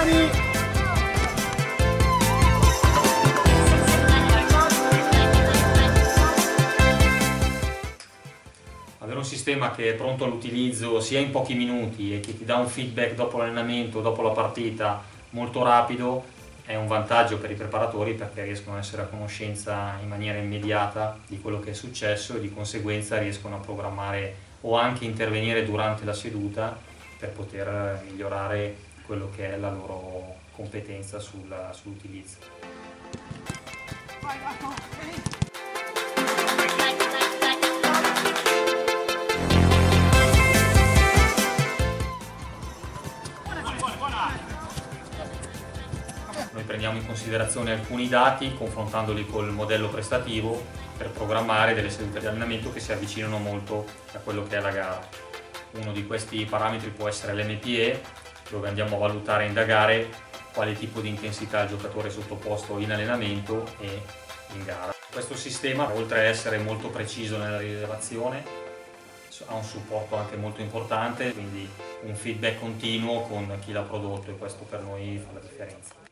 Avere un sistema che è pronto all'utilizzo sia in pochi minuti e che ti dà un feedback dopo l'allenamento, dopo la partita molto rapido, è un vantaggio per i preparatori perché riescono ad essere a conoscenza in maniera immediata di quello che è successo e di conseguenza riescono a programmare o anche intervenire durante la seduta per poter migliorare quello che è la loro competenza sull'utilizzo. Noi prendiamo in considerazione alcuni dati confrontandoli col modello prestativo per programmare delle sedute di allenamento che si avvicinano molto a quello che è la gara. Uno di questi parametri può essere l'MPE, dove andiamo a valutare e indagare quale tipo di intensità il giocatore è sottoposto in allenamento e in gara. Questo sistema, oltre a essere molto preciso nella rilevazione, ha un supporto anche molto importante, quindi un feedback continuo con chi l'ha prodotto e questo per noi fa la differenza.